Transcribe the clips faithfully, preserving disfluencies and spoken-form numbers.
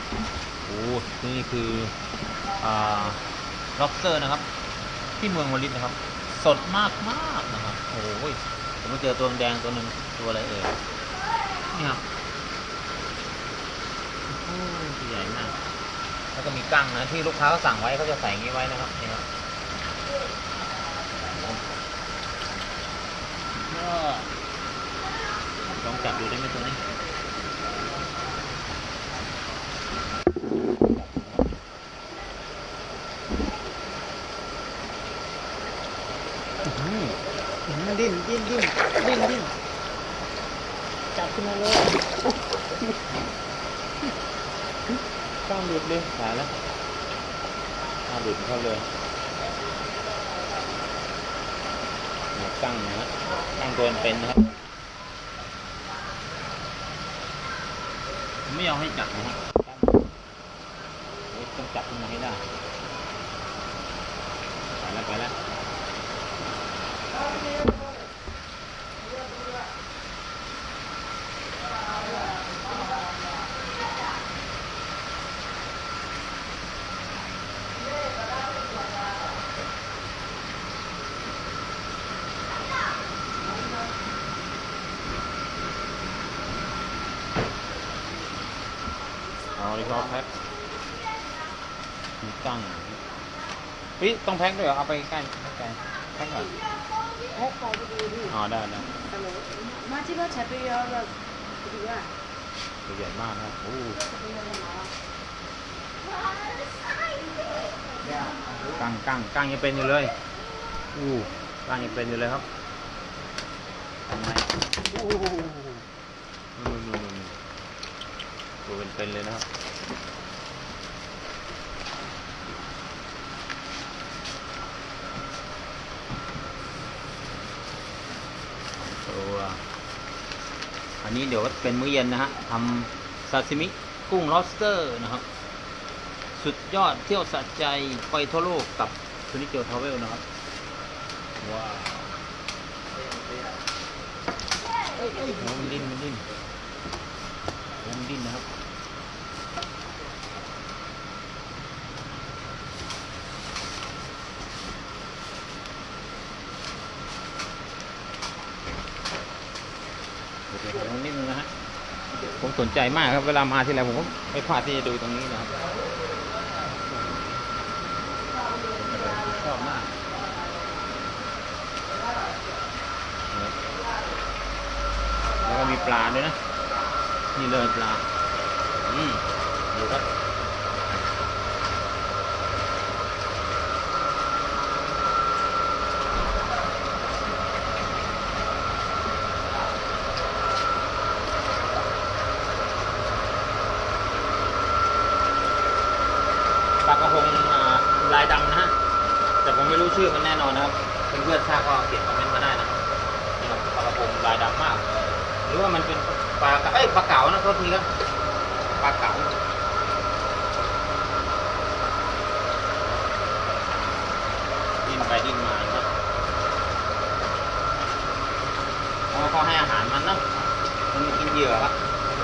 โอ้นี่คืออ่าล็อบสเตอร์นะครับที่เมืองวาลิดนะครับสดมากมากนะครับโอ้ยผมไปเจอตัวแดงตัวหนึ่งตัวอะไรเอ่ยนี่ครับโอ้ยใหญ่มากแล้วก็มีกั้งนะที่ลูกค้าเขาสั่งไว้เขาจะใส่งี้ไว้นะครับนี่ครับลองจับดูได้ไหมตัวนี้ดิ้นดิ้นดิ้นดิ้นดิ้นจับขึ้นมาเลยกล้ามหลุดเลยหายแล้วกล้ามหลุดเข้าเลยกั้งนะฮะกั้งตัวเป็นนะครับไม่ยอมให้จับนะฮะต้องจับขึ้นมาให้ได้ไปแล้วไปแล้วอ๋อนี่เขาแพ็คมีกั้งพี่ต้องแพ็คด้วยเหรอเอาไปใกล้ใกล้แพ็คหน่อยแพ็คไปดูดิอ๋อได้ได้มาที่ว่าใช้ไปเยอะแบบดีอ่ะตัวใหญ่มากนะโอ้กั้งกั้งกั้งยังเป็นอยู่เลยอู้กั้งยังเป็นอยู่เลยครับทำไงอู้นู่นนู่นนู่นตัวเป็นๆเลยนะครับตัวอันนี้เดี๋ยวเป็นมื้อเย็นนะฮะทำซาซิมิกุ้งล็อบสเตอร์นะครับสุดยอดเที่ยวสะใจไปทั่วโลกกับซูนิโจทราเวลนะครับว้าวโอ้มันดิ้นมันดิ้นมันดิ้นนะครับเดี๋ยวลองนิดนึงนะฮะผมสนใจมากครับเวลามาที่ไรผมก็ไม่พลาดที่จะดูตรงนี้นะครับชอบมากแล้วก็มีปลาด้วยนะนี่เลยปลาอืมดูครับปลากระพงลายดำนะฮะแต่ผมไม่รู้ชื่อมันแน่นอนนะครับเพื่อนๆทราบก็เขียนคอมเมนต์มาได้นะครับนี่ครับปลากระพงลายดำมากหรือว่ามันเป็นปลาเอ้ยปลาเก๋านะโทษทีครับปลาเก๋าดิ้นไปดิ้นมาครับเพราะเขาให้อาหารมันนะมันกินเหยื่อครับ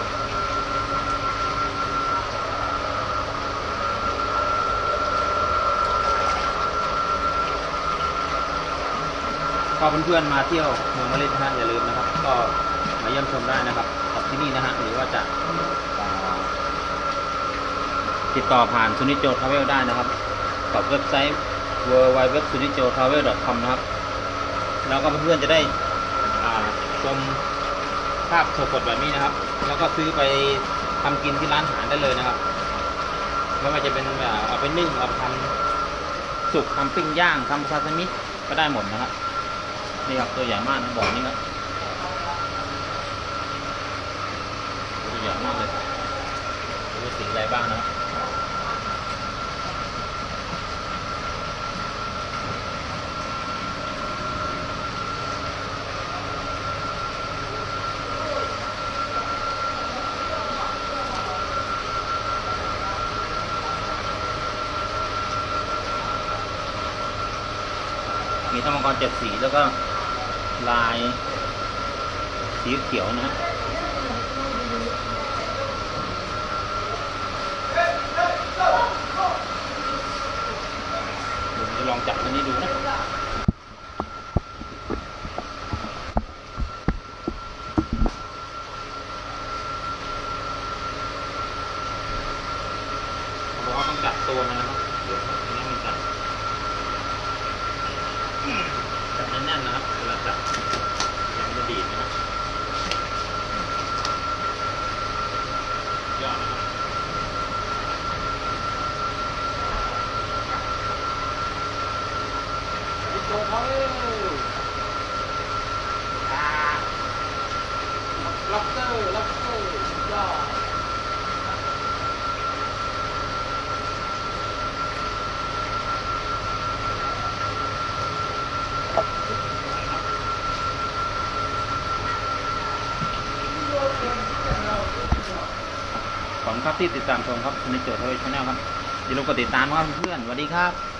ก็เพื่อนๆมาเที่ยวเมืองวาลิดนะฮะอย่าลืมนะครับก็มาเยี่ยมชมได้นะครับกับที่นี่นะฮะหรือว่าจะติดต่อผ่านซูนิโจทราเวลได้นะครับกับเว็บไซต์ ดับเบิลยู ดับเบิลยู ดับเบิลยู ดอท ซูนิโจทราเวล ดอท คอม นะครับแล้วก็เพื่อนๆจะได้ชมภาพสดๆแบบนี้นะครับแล้วก็ซื้อไปทำกินที่ร้านอาหารได้เลยนะครับไม่ว่าจะเป็นเอาไปนึ่งเอาไปทำสุกทำปิ้งย่างทำซาซิมิก็ได้หมดนะครับนี่ครับตัวใหญ่มากนะบอกนี่ครับตัวใหญ่มากเลยดูสีอะไรบ้างนะครับมีทั้งมังกรเจ็ดสีแล้วก็ลายสีเขียวนะฮะต้องจับตัวมันนะครับเดี๋ยวตรงนี้มันจับจับแน่นๆนะครับเวลาจับอย่ามันจะดีดนะครับยอดนะครับวิโก้เขาอ่าล็อกเตอร์ล็อกเตอร์ยอดขอบคุณครับที่ติดตามชมครับในโจทย์ทวีชแนลครับอย่าลืมกดติดตามครับเพื่อนๆสวัสดีครับ